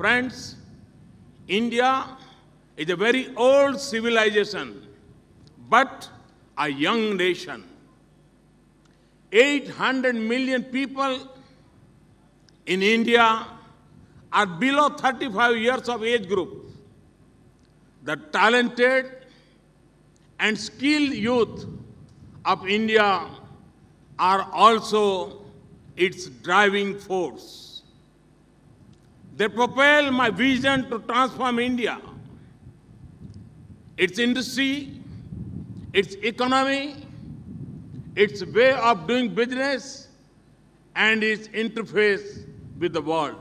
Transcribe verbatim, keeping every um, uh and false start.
Friends, India is a very old civilization, but a young nation. eight hundred million people in India are below thirty-five years of age group. The talented and skilled youth of India are also its driving force. They propel my vision to transform India, its industry, its economy, its way of doing business, and its interface with the world.